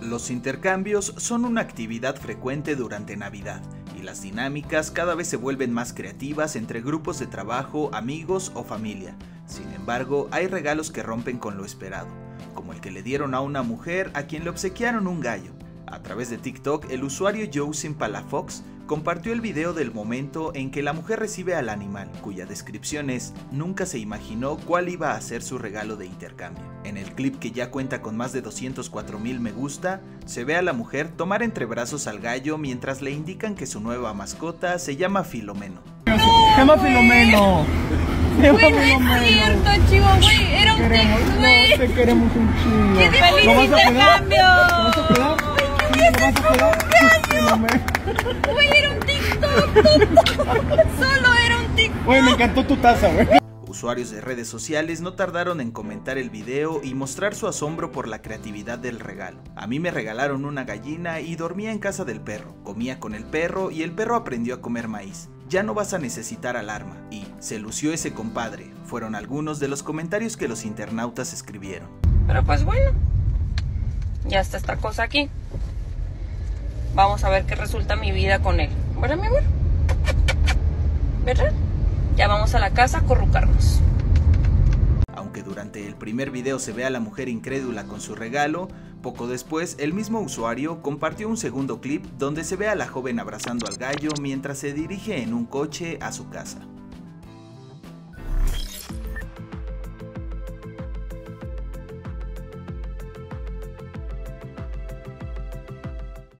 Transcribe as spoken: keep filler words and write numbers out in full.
Los intercambios son una actividad frecuente durante Navidad y las dinámicas cada vez se vuelven más creativas entre grupos de trabajo, amigos o familia. Sin embargo, hay regalos que rompen con lo esperado, como el que le dieron a una mujer a quien le obsequiaron un gallo. A través de TikTok, el usuario JoeSimpalaFox compartió el video del momento en que la mujer recibe al animal, cuya descripción es: nunca se imaginó cuál iba a ser su regalo de intercambio. En el clip, que ya cuenta con más de doscientos cuatro mil me gusta, se ve a la mujer tomar entre brazos al gallo mientras le indican que su nueva mascota se llama Filomeno. ¡No, se llama Filomeno! Güey, no es cierto, chivo, güey, era un tic, güey. No, te queremos un chingo. ¡Qué feliz intercambio! ¿Lo vas a cuidar? ¡Güey, ¿Lo vas a cuidar? güey, era un TikTok! Solo era un TikTok. Güey, me encantó tu taza, güey. Usuarios de redes sociales no tardaron en comentar el video y mostrar su asombro por la creatividad del regalo. A mí me regalaron una gallina y dormía en casa del perro. Comía con el perro y el perro aprendió a comer maíz. Ya no vas a necesitar alarma. Y se lució ese compadre. Fueron algunos de los comentarios que los internautas escribieron. Pero pues bueno, ya está esta cosa aquí. Vamos a ver qué resulta mi vida con él. ¿Verdad, mi amor? ¿Verdad? Ya vamos a la casa a acurrucarnos. Aunque durante el primer video se ve a la mujer incrédula con su regalo, poco después el mismo usuario compartió un segundo clip donde se ve a la joven abrazando al gallo mientras se dirige en un coche a su casa.